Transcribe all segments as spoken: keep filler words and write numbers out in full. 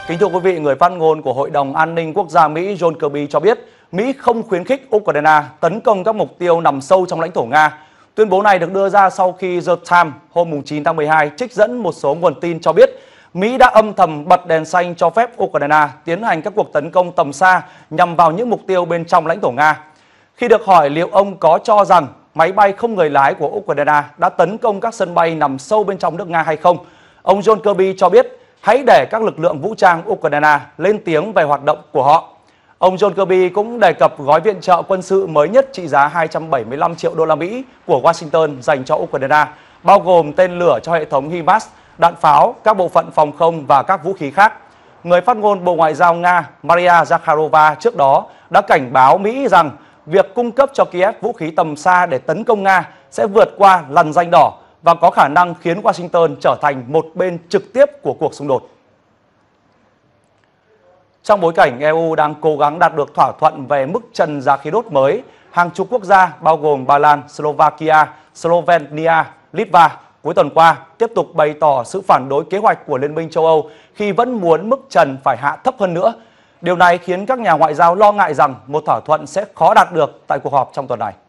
Kính thưa quý vị, người phát ngôn của Hội đồng An ninh Quốc gia Mỹ John Kirby cho biết Mỹ không khuyến khích Ukraine tấn công các mục tiêu nằm sâu trong lãnh thổ Nga. Tuyên bố này được đưa ra sau khi The Times hôm chín tháng mười hai trích dẫn một số nguồn tin cho biết Mỹ đã âm thầm bật đèn xanh cho phép Ukraine tiến hành các cuộc tấn công tầm xa nhằm vào những mục tiêu bên trong lãnh thổ Nga. Khi được hỏi liệu ông có cho rằng máy bay không người lái của Ukraine đã tấn công các sân bay nằm sâu bên trong nước Nga hay không, ông John Kirby cho biết hãy để các lực lượng vũ trang Ukraine lên tiếng về hoạt động của họ. Ông John Kirby cũng đề cập gói viện trợ quân sự mới nhất trị giá hai trăm bảy mươi lăm triệu đô la Mỹ của Washington dành cho Ukraine, bao gồm tên lửa cho hệ thống HIMARS, đạn pháo, các bộ phận phòng không và các vũ khí khác. Người phát ngôn Bộ Ngoại giao Nga Maria Zakharova trước đó đã cảnh báo Mỹ rằng việc cung cấp cho Kiev vũ khí tầm xa để tấn công Nga sẽ vượt qua lằn ranh đỏ và có khả năng khiến Washington trở thành một bên trực tiếp của cuộc xung đột. Trong bối cảnh e u đang cố gắng đạt được thỏa thuận về mức trần giá khí đốt mới, hàng chục quốc gia bao gồm Ba Lan, Slovakia, Slovenia, Litva cuối tuần qua tiếp tục bày tỏ sự phản đối kế hoạch của Liên minh châu Âu khi vẫn muốn mức trần phải hạ thấp hơn nữa. Điều này khiến các nhà ngoại giao lo ngại rằng một thỏa thuận sẽ khó đạt được tại cuộc họp trong tuần này.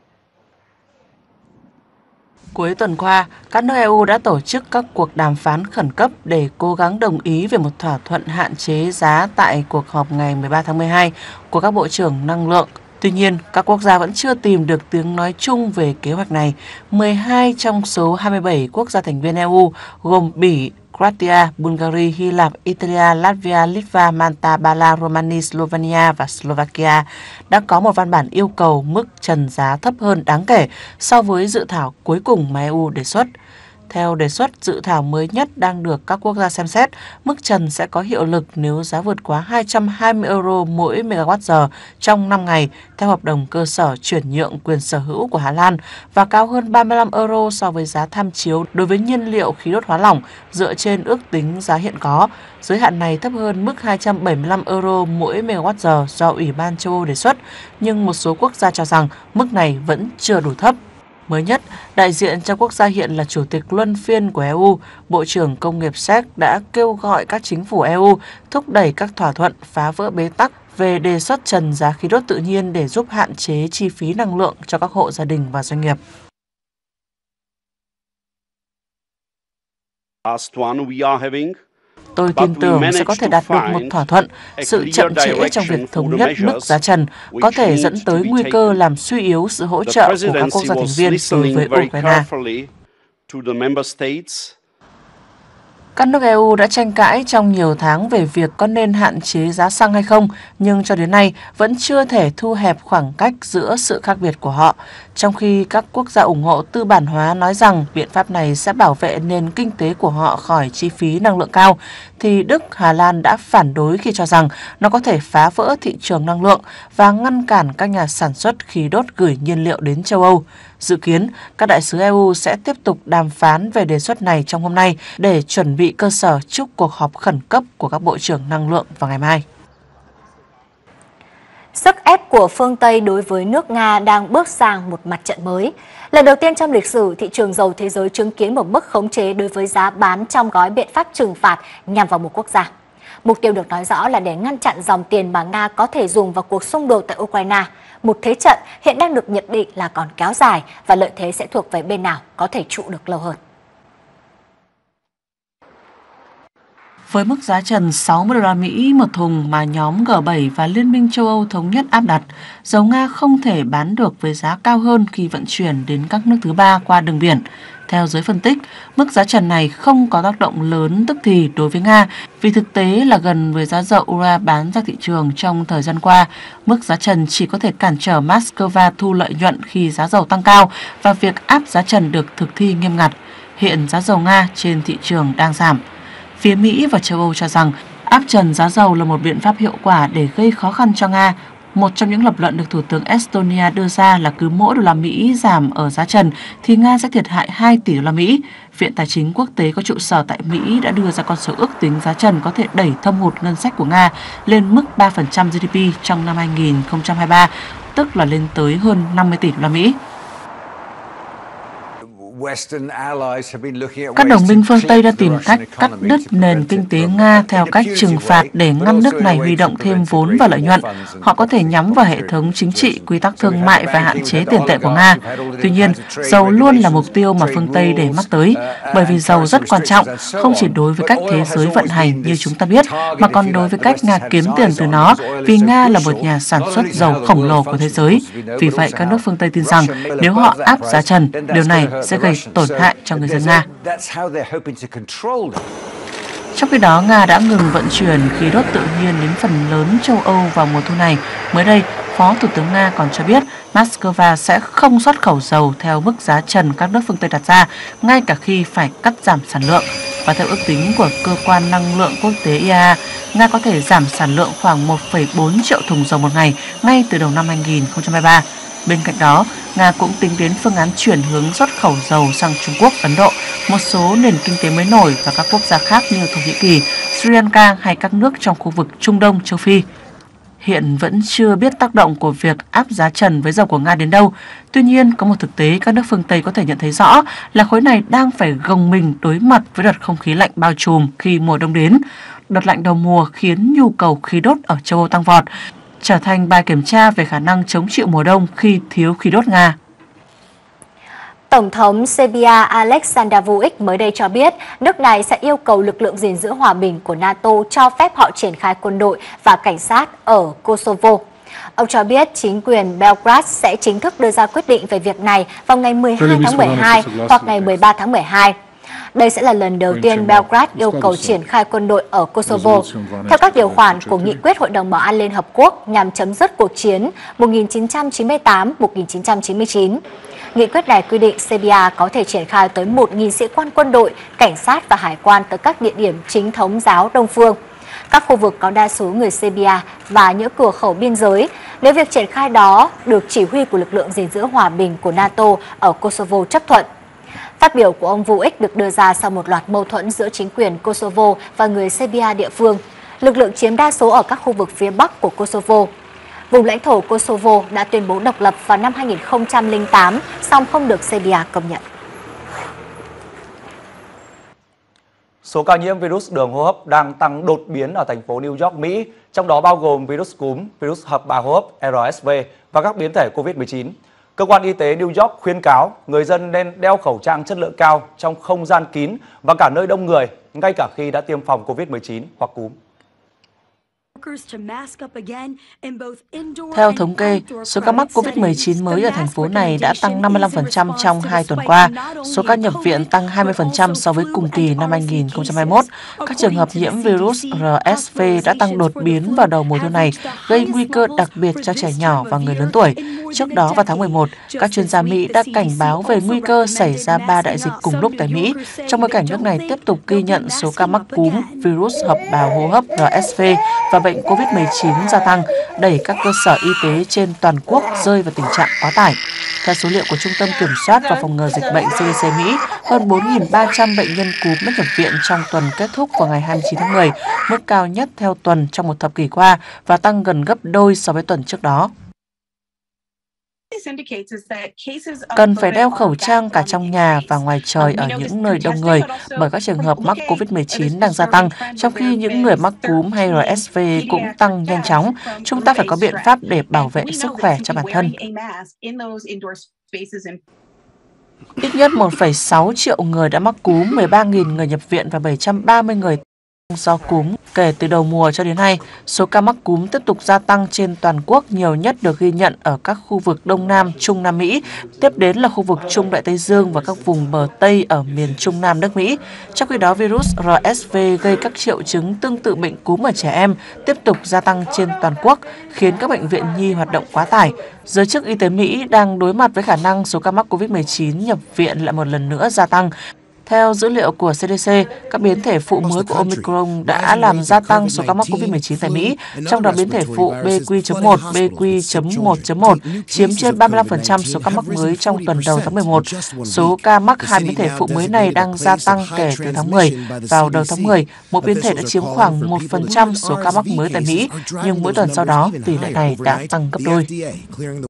Cuối tuần qua, các nước e u đã tổ chức các cuộc đàm phán khẩn cấp để cố gắng đồng ý về một thỏa thuận hạn chế giá tại cuộc họp ngày mười ba tháng mười hai của các bộ trưởng năng lượng. Tuy nhiên, các quốc gia vẫn chưa tìm được tiếng nói chung về kế hoạch này. mười hai trong số hai mươi bảy quốc gia thành viên e u gồm Bỉ, Croatia, Bulgaria, Hy Lạp, Italia, Latvia, Litva, Malta, Ba Lan, Romania, Slovenia và Slovakia đã có một văn bản yêu cầu mức trần giá thấp hơn đáng kể so với dự thảo cuối cùng mà e u đề xuất. Theo đề xuất, dự thảo mới nhất đang được các quốc gia xem xét, mức trần sẽ có hiệu lực nếu giá vượt quá hai trăm hai mươi euro mỗi megawatt-giờ trong năm ngày theo hợp đồng cơ sở chuyển nhượng quyền sở hữu của Hà Lan và cao hơn ba mươi lăm euro so với giá tham chiếu đối với nhiên liệu khí đốt hóa lỏng dựa trên ước tính giá hiện có. Giới hạn này thấp hơn mức hai trăm bảy mươi lăm euro mỗi megawatt-giờ do Ủy ban châu Âu đề xuất, nhưng một số quốc gia cho rằng mức này vẫn chưa đủ thấp. Mới nhất, đại diện cho quốc gia hiện là Chủ tịch luân phiên của e u, Bộ trưởng Công nghiệp Séc đã kêu gọi các chính phủ e u thúc đẩy các thỏa thuận phá vỡ bế tắc về đề xuất trần giá khí đốt tự nhiên để giúp hạn chế chi phí năng lượng cho các hộ gia đình và doanh nghiệp. Tôi tin tưởng sẽ có thể đạt được một thỏa thuận. Sự chậm trễ trong việc thống nhất mức giá trần có thể dẫn tới nguy cơ làm suy yếu sự hỗ trợ của các quốc gia thành viên đối với Ukraine. Các nước e u đã tranh cãi trong nhiều tháng về việc có nên hạn chế giá xăng hay không, nhưng cho đến nay vẫn chưa thể thu hẹp khoảng cách giữa sự khác biệt của họ. Trong khi các quốc gia ủng hộ tư bản hóa nói rằng biện pháp này sẽ bảo vệ nền kinh tế của họ khỏi chi phí năng lượng cao, thì Đức, Hà Lan đã phản đối khi cho rằng nó có thể phá vỡ thị trường năng lượng và ngăn cản các nhà sản xuất khí đốt gửi nhiên liệu đến châu Âu. Dự kiến, các đại sứ e u sẽ tiếp tục đàm phán về đề xuất này trong hôm nay để chuẩn bị cơ sở trước cuộc họp khẩn cấp của các bộ trưởng năng lượng vào ngày mai. Sức ép của phương Tây đối với nước Nga đang bước sang một mặt trận mới. Lần đầu tiên trong lịch sử, thị trường dầu thế giới chứng kiến một mức khống chế đối với giá bán trong gói biện pháp trừng phạt nhằm vào một quốc gia. Mục tiêu được nói rõ là để ngăn chặn dòng tiền mà Nga có thể dùng vào cuộc xung đột tại Ukraine. Một thế trận hiện đang được nhận định là còn kéo dài và lợi thế sẽ thuộc về bên nào có thể trụ được lâu hơn. Với mức giá trần sáu mươi đô la Mỹ một thùng mà nhóm G bảy và Liên minh châu Âu thống nhất áp đặt, dầu Nga không thể bán được với giá cao hơn khi vận chuyển đến các nước thứ ba qua đường biển. Theo giới phân tích, mức giá trần này không có tác động lớn tức thì đối với Nga vì thực tế là gần với giá dầu Urals bán ra thị trường trong thời gian qua. Mức giá trần chỉ có thể cản trở Moscow thu lợi nhuận khi giá dầu tăng cao và việc áp giá trần được thực thi nghiêm ngặt. Hiện giá dầu Nga trên thị trường đang giảm. Phía Mỹ và châu Âu cho rằng áp trần giá dầu là một biện pháp hiệu quả để gây khó khăn cho Nga. Một trong những lập luận được Thủ tướng Estonia đưa ra là cứ mỗi đô la Mỹ giảm ở giá trần thì Nga sẽ thiệt hại hai tỷ đô la Mỹ. Viện Tài chính Quốc tế có trụ sở tại Mỹ đã đưa ra con số ước tính giá trần có thể đẩy thâm hụt ngân sách của Nga lên mức ba phần trăm giê đê pê trong năm hai nghìn không trăm hai mươi ba, tức là lên tới hơn năm mươi tỷ đô la Mỹ. Các đồng minh phương Tây đã tìm cách cắt đứt nền kinh tế Nga theo cách trừng phạt để ngăn nước này huy động thêm vốn và lợi nhuận. Họ có thể nhắm vào hệ thống chính trị, quy tắc thương mại và hạn chế tiền tệ của Nga. Tuy nhiên, dầu luôn là mục tiêu mà phương Tây để mắt tới, bởi vì dầu rất quan trọng, không chỉ đối với cách thế giới vận hành như chúng ta biết, mà còn đối với cách Nga kiếm tiền từ nó, vì Nga là một nhà sản xuất dầu khổng lồ của thế giới. Vì vậy, các nước phương Tây tin rằng nếu họ áp giá trần, điều này sẽ gây tổn hại cho người dân Nga. Trong khi đó, Nga đã ngừng vận chuyển khí đốt tự nhiên đến phần lớn châu Âu vào mùa thu này. Mới đây, Phó Thủ tướng Nga còn cho biết Moscow sẽ không xuất khẩu dầu theo mức giá trần các nước phương Tây đặt ra, ngay cả khi phải cắt giảm sản lượng. Và theo ước tính của Cơ quan Năng lượng Quốc tế i a e a, Nga có thể giảm sản lượng khoảng một phẩy bốn triệu thùng dầu một ngày ngay từ đầu năm hai nghìn không trăm hai mươi ba. Bên cạnh đó, Nga cũng tính đến phương án chuyển hướng xuất khẩu dầu sang Trung Quốc, Ấn Độ, một số nền kinh tế mới nổi và các quốc gia khác như Thổ Nhĩ Kỳ, Sri Lanka hay các nước trong khu vực Trung Đông, châu Phi. Hiện vẫn chưa biết tác động của việc áp giá trần với dầu của Nga đến đâu. Tuy nhiên, có một thực tế các nước phương Tây có thể nhận thấy rõ là khối này đang phải gồng mình đối mặt với đợt không khí lạnh bao trùm khi mùa đông đến. Đợt lạnh đầu mùa khiến nhu cầu khí đốt ở châu Âu tăng vọt, trở thành bài kiểm tra về khả năng chống chịu mùa đông khi thiếu khí đốt Nga. Tổng thống Serbia Aleksandar Vučić mới đây cho biết nước này sẽ yêu cầu lực lượng gìn giữ hòa bình của NATO cho phép họ triển khai quân đội và cảnh sát ở Kosovo. Ông cho biết chính quyền Belgrade sẽ chính thức đưa ra quyết định về việc này vào ngày mười hai tháng mười hai hoặc ngày mười ba tháng mười hai. Đây sẽ là lần đầu tiên Belgrade yêu cầu triển khai quân đội ở Kosovo, theo các điều khoản của Nghị quyết Hội đồng Bảo an Liên Hợp Quốc nhằm chấm dứt cuộc chiến một nghìn chín trăm chín mươi tám đến một nghìn chín trăm chín mươi chín. Nghị quyết này quy định Serbia có thể triển khai tới một nghìn sĩ quan quân đội, cảnh sát và hải quan tới các địa điểm chính thống giáo Đông phương, các khu vực có đa số người Serbia và những cửa khẩu biên giới, nếu việc triển khai đó được chỉ huy của lực lượng gìn giữ hòa bình của NATO ở Kosovo chấp thuận. Phát biểu của ông Vučić được đưa ra sau một loạt mâu thuẫn giữa chính quyền Kosovo và người Serbia địa phương. Lực lượng chiếm đa số ở các khu vực phía bắc của Kosovo. Vùng lãnh thổ Kosovo đã tuyên bố độc lập vào năm hai nghìn không trăm lẻ tám, song không được Serbia công nhận. Số ca nhiễm virus đường hô hấp đang tăng đột biến ở thành phố New York, Mỹ, trong đó bao gồm virus cúm, virus hợp bào hô hấp R S V và các biến thể Covid mười chín. Cơ quan y tế New York khuyến cáo người dân nên đeo khẩu trang chất lượng cao trong không gian kín và cả nơi đông người, ngay cả khi đã tiêm phòng Covid mười chín hoặc cúm. Theo thống kê, số ca mắc Covid mười chín mới ở thành phố này đã tăng năm mươi lăm phần trăm trong hai tuần qua. Số ca nhập viện tăng hai mươi phần trăm so với cùng kỳ năm hai nghìn không trăm hai mươi mốt. Các trường hợp nhiễm virus R S V đã tăng đột biến vào đầu mùa thu này, gây nguy cơ đặc biệt cho trẻ nhỏ và người lớn tuổi. Trước đó vào tháng mười một, các chuyên gia Mỹ đã cảnh báo về nguy cơ xảy ra ba đại dịch cùng lúc tại Mỹ, trong bối cảnh nước này tiếp tục ghi nhận số ca mắc cúm, virus hợp bào hô hấp R S V và bệnh Covid mười chín gia tăng, đẩy các cơ sở y tế trên toàn quốc rơi vào tình trạng quá tải. Theo số liệu của Trung tâm Kiểm soát và Phòng ngừa Dịch bệnh C D C Mỹ, hơn bốn nghìn ba trăm bệnh nhân cúm đã nhập viện trong tuần kết thúc vào ngày hai mươi chín tháng mười, mức cao nhất theo tuần trong một thập kỷ qua và tăng gần gấp đôi so với tuần trước đó. Cần phải đeo khẩu trang cả trong nhà và ngoài trời ở những nơi đông người bởi các trường hợp mắc Covid mười chín đang gia tăng, trong khi những người mắc cúm hay R S V cũng tăng nhanh chóng. Chúng ta phải có biện pháp để bảo vệ sức khỏe cho bản thân. Ít nhất một phẩy sáu triệu người đã mắc cúm, mười ba nghìn người nhập viện và bảy trăm ba mươi người do cúm kể từ đầu mùa cho đến nay. Số ca mắc cúm tiếp tục gia tăng trên toàn quốc, nhiều nhất được ghi nhận ở các khu vực Đông Nam, Trung Nam Mỹ, tiếp đến là khu vực Trung Đại Tây Dương và các vùng bờ Tây ở miền Trung Nam nước Mỹ. Trong khi đó, virus R S V gây các triệu chứng tương tự bệnh cúm ở trẻ em tiếp tục gia tăng trên toàn quốc, khiến các bệnh viện nhi hoạt động quá tải. Giới chức y tế Mỹ đang đối mặt với khả năng số ca mắc Covid mười chín nhập viện lại một lần nữa gia tăng. Theo dữ liệu của C D C, các biến thể phụ mới của Omicron đã làm gia tăng số ca mắc Covid mười chín tại Mỹ, trong đó biến thể phụ B Q chấm một, B Q chấm một chấm một chiếm trên ba mươi lăm phần trăm số ca mắc mới trong tuần đầu tháng mười một. Số ca mắc hai biến thể phụ mới này đang gia tăng kể từ tháng mười. Vào đầu tháng mười, một biến thể đã chiếm khoảng một phần trăm số ca mắc mới tại Mỹ, nhưng mỗi tuần sau đó, tỷ lệ này đã tăng gấp đôi.